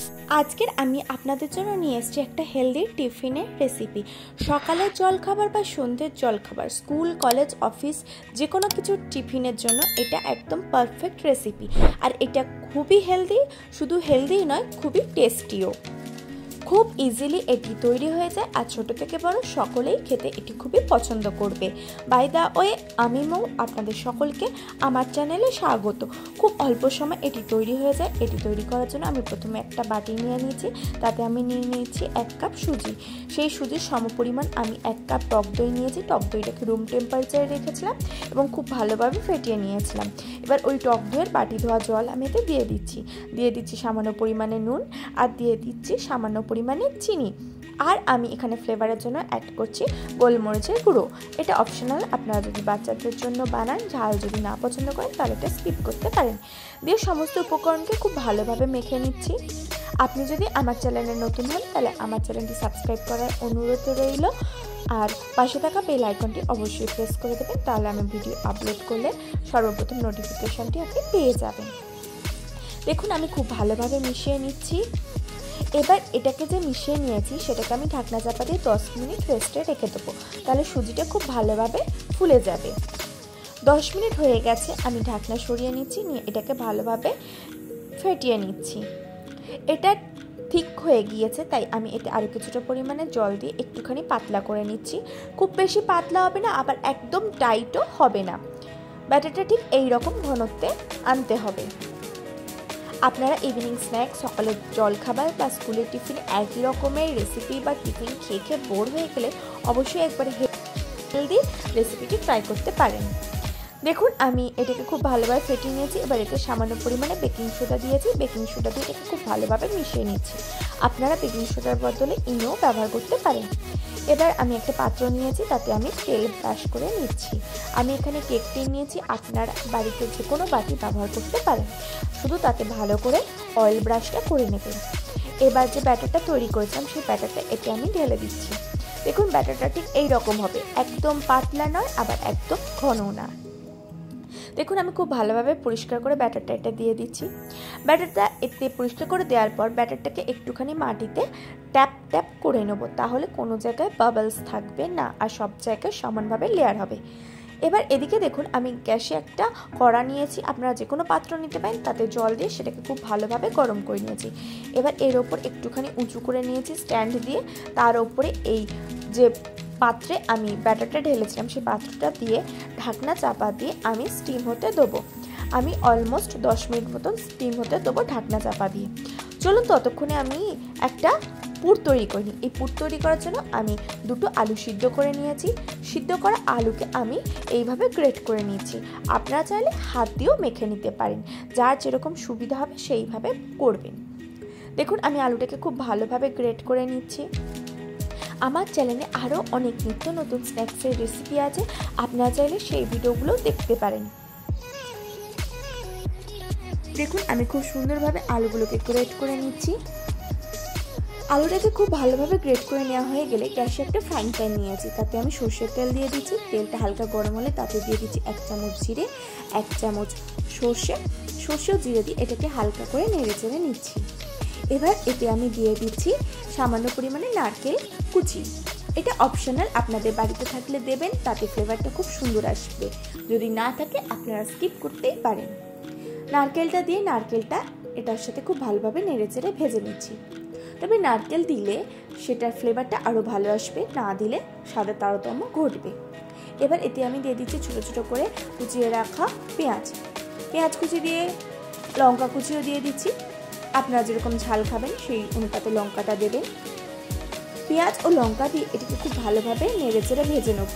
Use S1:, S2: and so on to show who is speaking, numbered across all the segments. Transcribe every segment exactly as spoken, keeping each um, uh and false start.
S1: আজকের আমি আপনাদের জন্য নিয়ে এসেছি একটা হেলদি টিফিনের রেসিপি। সকালের জলখাবার বা সন্ধ্যের জলখাবার, স্কুল কলেজ অফিস যে কোনো কিছু টিফিনের জন্য এটা একদম পারফেক্ট রেসিপি। আর এটা খুবই হেলদি, শুধু হেলদি নয়, খুবই টেস্টিও। খুব ইজিলি এটি তৈরি হয়ে যায় আর ছোট থেকে বড় সকলেই খেতে এটি খুবই পছন্দ করবে। বাই দা ওয়ে, আমি মৌ আপনাদের সকলকে আমার চ্যানেলে স্বাগত। খুব অল্প সময় এটি তৈরি হয়ে যায়। এটি তৈরি করার জন্য আমি প্রথমে একটা বাটি নিয়ে নিয়েছি, তাতে আমি নিয়ে নিয়েছি এক কাপ সুজি। সেই সুজির সমপরিমাণ আমি এক কাপ টক দই নিয়েছি। টক দইটাকে রুম টেম্পারেচারে রেখেছিলাম এবং খুব ভালোভাবে ফেটিয়ে নিয়েছিলাম। এবার ওই টক দইয়ের বাটি ধোয়া জল আমি এতে দিয়ে দিচ্ছি দিয়ে দিচ্ছি সামান্য পরিমাণে নুন আর দিয়ে দিচ্ছি সামান্য পরিমাণে চিনি। আর আমি এখানে ফ্লেভারের জন্য অ্যাড করছি গোলমরিচের গুঁড়ো। এটা অপশনাল, আপনারা যদি বাচ্চাদের জন্য বানান, ঝাল যদি না পছন্দ করেন তাহলে এটা স্কিপ করতে পারেন। দিয়ে সমস্ত উপকরণকে খুব ভালোভাবে মেখে নিচ্ছি। আপনি যদি আমার চ্যানেলে নতুন হন তাহলে আমার চ্যানেলটি সাবস্ক্রাইব করার অনুরোধ রইল, আর পাশে থাকা বেল আইকনটি অবশ্যই প্রেস করে দেবেন, তাহলে আমি ভিডিও আপলোড করলে সর্বপ্রথম নোটিফিকেশনটি আপনি পেয়ে যাবেন। দেখুন আমি খুব ভালোভাবে মিশিয়ে নিচ্ছি। এবার এটাকে যে মিশিয়ে নিয়েছি সেটাকে আমি ঢাকনা চাপা দিয়ে দশ মিনিট রেস্টে রেখে দেবো, তাহলে সুজিটা খুব ভালোভাবে ফুলে যাবে। দশ মিনিট হয়ে গেছে, আমি ঢাকনা সরিয়ে নিচ্ছি, নিয়ে এটাকে ভালোভাবে ফেটিয়ে নিচ্ছি। এটা ঠিক হয়ে গিয়েছে, তাই আমি এতে আরও কিছুটা পরিমাণে জল দিয়ে একটুখানি পাতলা করে নিচ্ছি। খুব বেশি পাতলা হবে না, আবার একদম টাইটও হবে না। ব্যাটারটা ঠিক এই রকম ঘনত্বে আনতে হবে। আপনারা ইভিনিং স্ন্যাক্স, সকালের জলখাবার বা স্কুলের টিফিন একই রকমের রেসিপি বা টিফিন খেয়ে খেয়ে বোর হয়ে গেলে অবশ্যই একবার হেলদি রেসিপিটি ট্রাই করতে পারেন। দেখুন আমি এটাকে খুব ভালোভাবে ফেটিয়ে নিয়েছি। এবার এতে সামান্য পরিমাণে বেকিং সোডা দিয়েছি। বেকিং সোডা দিয়ে এটাকে খুব ভালোভাবে মিশিয়ে নিচ্ছি। আপনারা বেকিং সোডার বদলে ইনো ব্যবহার করতে পারেন। এবার আমি একটা পাত্র নিয়েছি, তাতে আমি তেল ব্রাশ করে নিচ্ছি। আমি এখানে কেক টিন নিয়েছি, আপনার বাড়িতে যে কোনো বাটি ব্যবহার করতে পারেন, শুধু তাতে ভালো করে অয়েল ব্রাশটা করে নেবেন। এবার যে ব্যাটারটা তৈরি করেছিলাম সেই ব্যাটারটা এতে আমি ঢেলে দিচ্ছি। দেখুন ব্যাটারটা ঠিক এই রকম হবে, একদম পাতলা নয় আবার একদম ঘন না। দেখুন আমি খুব ভালোভাবে পরিষ্কার করে ব্যাটারটা এটা দিয়ে দিচ্ছি। ব্যাটারটা এতে পরিষ্কার করে দেওয়ার পর ব্যাটারটাকে একটুখানি মাটিতে ট্যাপ ট্যাপ করে নেব, তাহলে কোনো জায়গায় বাবলস থাকবে না আর সব জায়গায় সমানভাবে লেয়ার হবে। এবার এদিকে দেখুন আমি গ্যাসে একটা কড়া নিয়েছি, আপনারা যে কোনো পাত্র নিতে পারেন, তাতে জল দিয়ে সেটাকে খুব ভালোভাবে গরম করে নিয়েছি। এবার এর ওপর একটুখানি উঁচু করে নিয়েছি স্ট্যান্ড দিয়ে, তার ওপরে এই যে পাত্রে আমি ব্যাটারটা ঢেলেছিলাম সেই পাত্রটা দিয়ে ঢাকনা চাপা দিয়ে আমি স্টিম হতে দেবো। আমি অলমোস্ট দশ মিনিট মতন স্টিম হতে দেবো ঢাকনা চাপা দিয়ে। চলুন ততক্ষণে আমি একটা পুর তৈরি করি। এই পুর তৈরি করার জন্য আমি দুটো আলু সিদ্ধ করে নিয়েছি। সিদ্ধ করা আলুকে আমি এইভাবে গ্রেট করে নিয়েছি। আপনারা চাইলে হাত দিয়েও মেখে নিতে পারেন, যার যেরকম সুবিধা হবে সেইভাবে করবেন। দেখুন আমি আলুটাকে খুব ভালোভাবে গ্রেট করে নিচ্ছি। আমার চ্যানেলে আরও অনেক নিত্য নতুন স্ন্যাক্সের রেসিপি আছে, আপনারা চাইলে সেই ভিডিওগুলো দেখতে পারেন। দেখুন আমি খুব সুন্দরভাবে আলুগুলোকে গ্রেট করে নিচ্ছি। আলুটাকে খুব ভালোভাবে গ্রেট করে নেওয়া হয়ে গেলে গ্যাসে একটা ফ্রাইং প্যান নিয়েছি, তাতে আমি সর্ষের তেল দিয়ে দিচ্ছি। তেলটা হালকা গরম হলে তাতে দিয়ে দিচ্ছি এক চামচ জিরে, এক চামচ সর্ষে সর্ষে ও জিরে দিয়ে এটাকে হালকা করে নেড়ে চেড়ে নিচ্ছি। এবার এতে আমি দিয়ে দিচ্ছি সামান্য পরিমাণে নারকেল কুচি। এটা অপশনাল, আপনাদের বাড়িতে থাকলে দেবেন, তাতে ফ্লেভারটা খুব সুন্দর আসবে। যদি না থাকে আপনারা স্কিপ করতেই পারেন। নারকেলটা দিয়ে নারকেলটা এটার সাথে খুব ভালোভাবে নেড়ে চেড়ে ভেজে নিচ্ছি। তবে নারকেল দিলে সেটার ফ্লেভারটা আরও ভালো আসবে, না দিলে স্বাদে তারতম্য ঘটবে। এবার এতে আমি দিয়ে দিচ্ছি ছোটো ছোটো করে কুচিয়ে রাখা পেঁয়াজ পেঁয়াজ কুচি দিয়ে লঙ্কা কুচিও দিয়ে দিচ্ছি। আপনারা যেরকম ঝাল খাবেন সেই অনুপাতে লঙ্কাটা দেবেন। পেঁয়াজ ও লঙ্কা দিয়ে এটাকে খুব ভালোভাবে নেড়ে চেড়ে ভেজে নেব।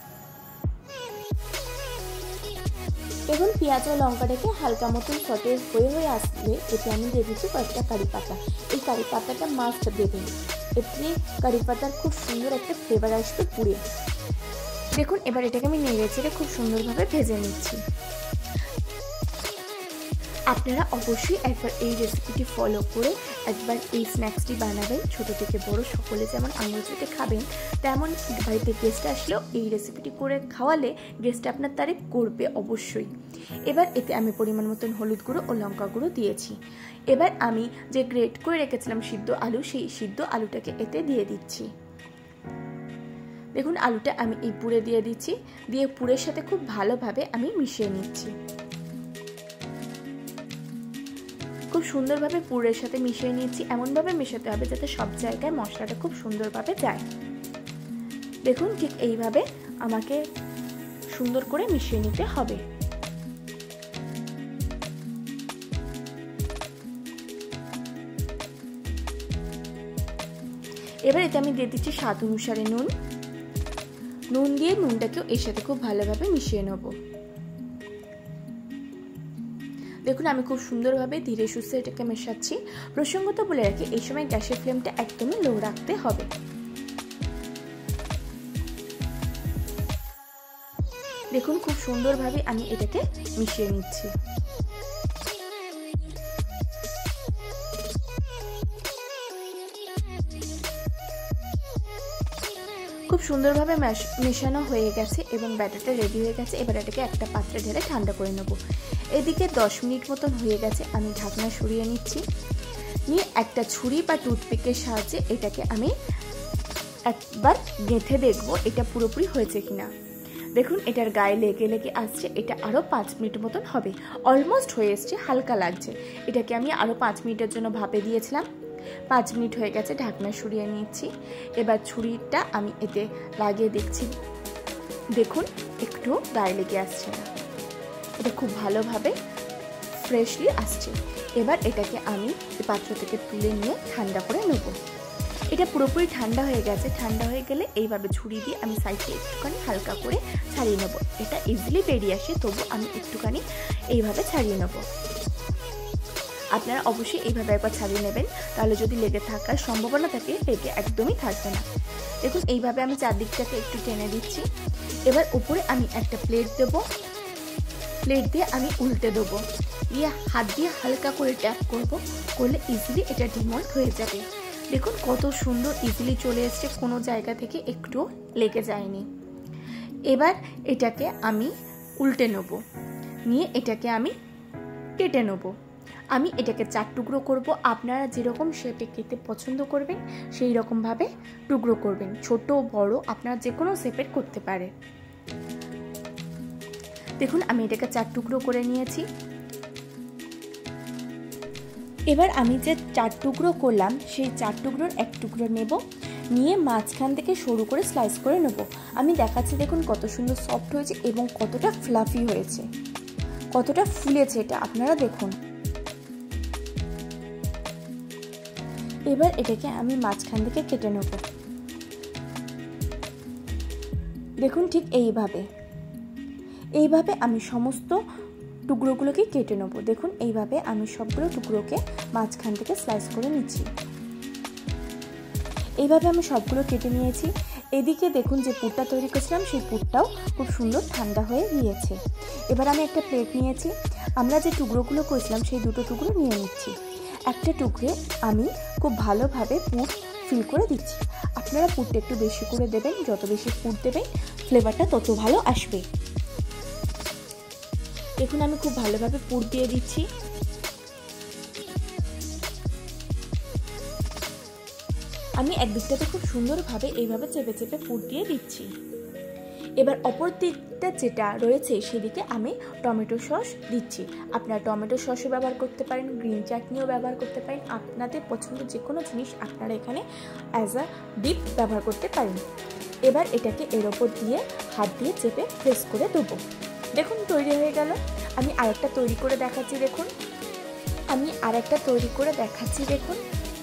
S1: দেখুন পেঁয়াজ ও লঙ্কাটাকে হালকা মতন সতেজ হয়ে হয়ে আসলে এতে আমি দিয়ে দিচ্ছি কয়েকটা কারি পাতা। এই কারি পাতাটা মাস্ট দেবেন, এতে কারি পাতার খুব সুন্দর একটা ফ্লেভার আসবে পুড়ে। দেখুন এবার এটাকে আমি নেড়ে চেড়ে খুব সুন্দরভাবে ভেজে নিচ্ছি। আপনারা অবশ্যই একবার এই রেসিপিটি ফলো করে একবার এই স্ন্যাক্সটি বানাবেন। ছোটো থেকে বড় সকলে যেমন আঙুল চেটে খাবেন, তেমন বাড়িতে গেস্ট আসলেও এই রেসিপিটি করে খাওয়ালে গেস্ট আপনার তারিফ করবে অবশ্যই। এবার এতে আমি পরিমাণ মতন হলুদ গুঁড়ো ও লঙ্কা গুঁড়ো দিয়েছি। এবার আমি যে গ্রেট করে রেখেছিলাম সিদ্ধ আলু, সেই সিদ্ধ আলুটাকে এতে দিয়ে দিচ্ছি। দেখুন আলুটা আমি এই পুরে দিয়ে দিচ্ছি, দিয়ে পুরের সাথে খুব ভালোভাবে আমি মিশিয়ে নিচ্ছি। খুব সুন্দরভাবে পুরের সাথে মিশিয়ে নিচ্ছি। এমনভাবে মেশাতে হবে যাতে সব জায়গায় মশলাটা খুব সুন্দরভাবে যায়। দেখুন ঠিক এইভাবে আমাকে সুন্দর করে মিশিয়ে নিতে হবে। এবার এতে আমি দিয়ে দিচ্ছি স্বাদ অনুসারে নুন। নুন দিয়ে নুনটাকেও এর সাথে খুব ভালোভাবে মিশিয়ে নেব। দেখুন আমি খুব সুন্দরভাবে ধীরে সুস্থে এটাকে মেশাচ্ছি। প্রসঙ্গত বলে রাখি, এই সময় গ্যাসের ফ্লেমটা একদমই লো রাখতে হবে। দেখুন খুব সুন্দরভাবে আমি এটাকে মিশিয়ে নিচ্ছি। খুব সুন্দরভাবে মেশানো হয়ে গেছে এবং ব্যাটারটা রেডি হয়ে গেছে। এবার এটাকে একটা পাত্রে ঢেলে ঠান্ডা করে নেব। এদিকে দশ মিনিট মতন হয়ে গেছে, আমি ঢাকনা সরিয়ে নিচ্ছি। নিয়ে একটা ছুরি বা টুথপিকের সাহায্যে এটাকে আমি একবার গেঁথে দেখব এটা পুরোপুরি হয়েছে কিনা। দেখুন এটার গায়ে লেগে লেগে আসছে। এটা আরও পাঁচ মিনিট মতন হবে। অলমোস্ট হয়ে এসছে, হালকা লাগছে। এটাকে আমি আরও পাঁচ মিনিটের জন্য ভাপে দিয়েছিলাম। পাঁচ মিনিট হয়ে গেছে, ঢাকনা সরিয়ে নিচ্ছি। এবার ছুরিটা আমি এতে লাগিয়ে দেখছি। দেখুন একটু গায়ে লেগে আসছে না, এটা খুব ভালোভাবে ফ্রেশলি আসছে। এবার এটাকে আমি পাত্র থেকে তুলে নিয়ে ঠান্ডা করে নেব। এটা পুরোপুরি ঠান্ডা হয়ে গেছে। ঠান্ডা হয়ে গেলে এইভাবে ছুরি দিয়ে আমি সাইডে একটুখানি হালকা করে ছাড়িয়ে নেব। এটা ইজিলি বেরিয়ে আসে, তবু আমি একটুখানি এইভাবে ছাড়িয়ে নেব। আপনারা অবশ্যই এইভাবে একবার ছাড়িয়ে নেবেন, তাহলে যদি লেগে থাকার সম্ভাবনা থাকে লেগে একদমই থাকবে না। দেখুন এইভাবে আমি চারদিকটাকে একটু টেনে দিচ্ছি। এবার উপরে আমি একটা প্লেট দেব। প্লেট দিয়ে আমি উল্টে দেবো, দিয়ে হাত দিয়ে হালকা করে ট্যাপ করব। করলে ইজিলি এটা ডিমল্ট হয়ে যাবে। দেখুন কত সুন্দর ইজিলি চলে এসছে, কোনো জায়গা থেকে একটুও লেগে যায়নি। এবার এটাকে আমি উল্টে নেব, নিয়ে এটাকে আমি কেটে নেব। আমি এটাকে চার টুকরো করব। আপনারা যেরকম শেপে খেতে পছন্দ করবেন সেই রকমভাবে টুকরো করবেন। ছোট বড় আপনারা যে কোনো শেপের করতে পারে। দেখুন আমি এটাকে চার টুকরো করে নিয়েছি। এবার আমি যে চার টুকরো করলাম সেই চার টুকরোর এক টুকরো নেব, নিয়ে মাঝখান থেকে সরু করে স্লাইস করে নেব। আমি দেখাচ্ছি দেখুন কত সুন্দর সফট হয়েছে এবং কতটা ফ্লাফি হয়েছে, কতটা ফুলেছে এটা আপনারা দেখুন। এবার এটাকে আমি মাঝখান থেকে কেটে নেব। দেখুন ঠিক এইভাবে এইভাবে আমি সমস্ত টুকরোগুলোকে কেটে নেব। দেখুন এইভাবে আমি সবগুলো টুকরোকে মাঝখান থেকে স্লাইস করে নিচ্ছি। এইভাবে আমি সবগুলো কেটে নিয়েছি। এদিকে দেখুন যে পুরটা তৈরি করেছিলাম সেই পুরটাও খুব সুন্দর ঠান্ডা হয়ে গিয়েছে। এবার আমি একটা প্লেট নিয়েছি। আমরা যে টুকরোগুলো করেছিলাম সেই দুটো টুকরো নিয়ে নিচ্ছি। একটা টুকরে আমি খুব ভালোভাবে পুর ফিল করে দিচ্ছি। আপনারা পুরটা একটু বেশি করে দেবেন, যত বেশি পুর দেবেন ফ্লেভারটা তত ভালো আসবে। দেখুন আমি খুব ভালোভাবে পুর দিয়ে দিচ্ছি। আমি একদিকটাতে খুব সুন্দরভাবে এইভাবে চেপে চেপে পুর দিয়ে দিচ্ছি। এবার অপর দিকটা যেটা রয়েছে সেদিকে আমি টমেটো সস দিচ্ছি। আপনারা টমেটো সসও ব্যবহার করতে পারেন, গ্রিন চাটনিও ব্যবহার করতে পারেন। আপনাদের পছন্দের যে কোনো জিনিস আপনারা এখানে অ্যাজ আ ডিপ ব্যবহার করতে পারেন। এবার এটাকে এর ওপর দিয়ে হাত দিয়ে চেপে প্রেস করে দেবো। দেখুন তৈরি হয়ে গেল। আমি আরেকটা তৈরি করে দেখাচ্ছি। দেখুন আমি আরেকটা তৈরি করে দেখাচ্ছি দেখুন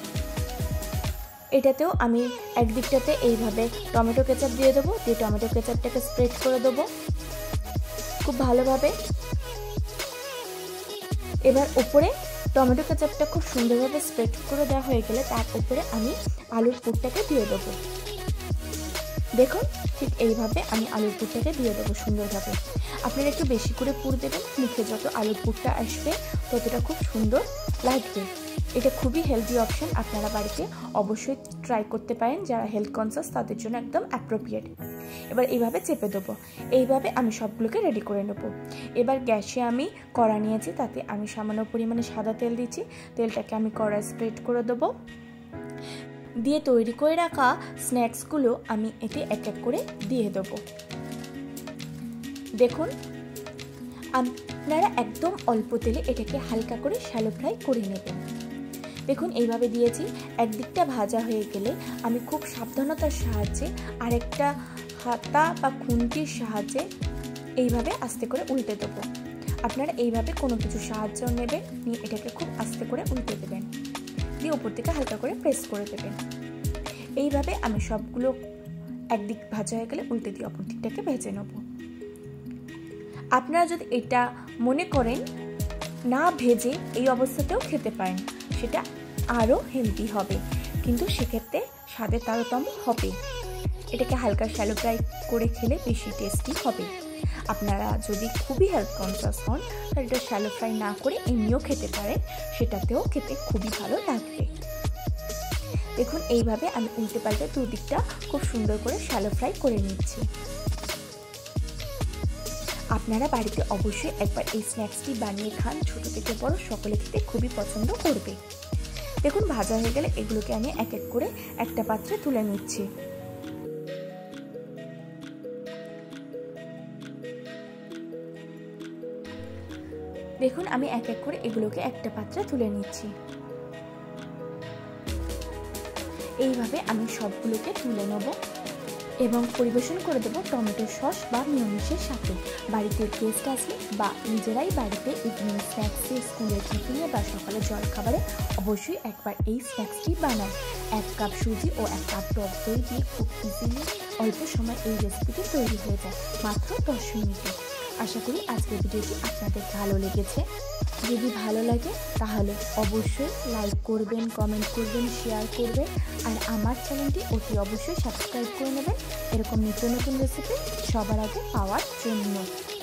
S1: এটাতেও আমি একদিকটাতে এইভাবে টমেটো কেচাপ দিয়ে দেবো, দিয়ে টমেটো কেচাপটাকে স্প্রেড করে দেবো খুব ভালোভাবে। এবার উপরে টমেটো কেচাপটা খুব সুন্দরভাবে স্প্রেড করে দেওয়া হয়ে গেলে তার উপরে আমি আলুর পুরটাকে দিয়ে দেবো। দেখুন ঠিক এইভাবে আমি আলুর পুরটাকে দিয়ে দেবো সুন্দরভাবে। আপনারা একটু বেশি করে পুর দেবেন, মুখে যত আলুর পুরটা আসবে ততটা খুব সুন্দর লাগবে। এটা খুবই হেলদি অপশন, আপনারা বাড়িতে অবশ্যই ট্রাই করতে পারেন। যারা হেলথ কনসিয়াস তাদের জন্য একদম অ্যাপ্রোপ্রিয়েট। এবার এইভাবে চেপে দেবো। এইভাবে আমি সবগুলোকে রেডি করে নেব। এবার গ্যাসে আমি কড়া নিয়েছি, তাতে আমি সামান্য পরিমাণে সাদা তেল দিচ্ছি। তেলটাকে আমি কড়ায় স্প্রেড করে দেবো, দিয়ে তৈরি করে রাখা স্ন্যাক্সগুলো আমি এতে এক এক করে দিয়ে দেবো। দেখুন, আপনারা একদম অল্প তেলে এটাকে হালকা করে শ্যালো ফ্রাই করে নেবেন। দেখুন এইভাবে দিয়েছি। একদিকটা ভাজা হয়ে গেলে আমি খুব সাবধানতার সাহায্যে আরেকটা হাতা বা খুন্তির সাহায্যে এইভাবে আস্তে করে উল্টে দেবো। আপনারা এইভাবে কোনো কিছু সাহায্য নেবেন, নিয়ে এটাকে খুব আস্তে করে উল্টে দেবেন, দিয়ে উপর থেকে হালকা করে প্রেস করে দেবেন। এইভাবে আমি সবগুলো একদিক ভাজা হয়ে গেলে উল্টে দিয়ে অপর দিকটাকে ভেজে নেব। আপনারা যদি এটা মনে করেন না ভেজে এই অবস্থাতেও খেতে পারেন, সেটা আরও হেলদি হবে, কিন্তু সেক্ষেত্রে স্বাদের তারতম্য হবে। এটাকে হালকা শ্যালো ফ্রাই করে খেলে বেশি টেস্টি হবে। আপনারা যদি খুবই হেলথ কনসিয়াস হন তাহলে এটা শ্যালো ফ্রাই না করে এমনিও খেতে পারেন, সেটাতেও খেতে খুবই ভালো লাগবে। দেখুন এইভাবে আমি উল্টে পাল্টে দুদিকটা খুব সুন্দর করে শ্যালো ফ্রাই করে নিচ্ছি। আপনারা বাড়িতে অবশ্যই একবার এই স্ন্যাক্সটি বানিয়ে খান, ছোট থেকে বড় সকলে খেতে খুবই পছন্দ করবে। দেখুন ভাজা হয়ে গেলে এগুলোকে আমি এক এক করে একটা পাত্রে তুলে নিচ্ছি। দেখুন আমি এক এক করে এগুলোকে একটা পাত্রে তুলে নিচ্ছি। এইভাবে আমি সবগুলোকে তুলে নেব এবং পরিবেশন করে দেবো টমেটো সস বা মেয়োনিজের সাথে। বাড়িতে গেস্ট আসলে বা নিজেরাই বাড়িতে ইভিনিং স্ন্যাক্সে, স্কুলের টিফিনে বা সকালে জলখাবারে অবশ্যই একবার এই স্ন্যাক্সটি বানান। এক কাপ সুজি ও এক কাপ টক দই দিয়ে খুব ইজিলি অল্প সময় এই রেসিপিটি তৈরি হয়ে যায়, মাত্র দশ মিনিটে। আশা করি আজকের ভিডিওটি আপনাদের ভালো লেগেছে। যদি ভালো লাগে তাহলে অবশ্যই লাইক করবেন, কমেন্ট করবেন, শেয়ার করবেন, আর আমার চ্যানেলটি অতি অবশ্যই সাবস্ক্রাইব করে নেবেন এরকম নিত্য নতুন রেসিপি সবার আগে পাওয়ার জন্য।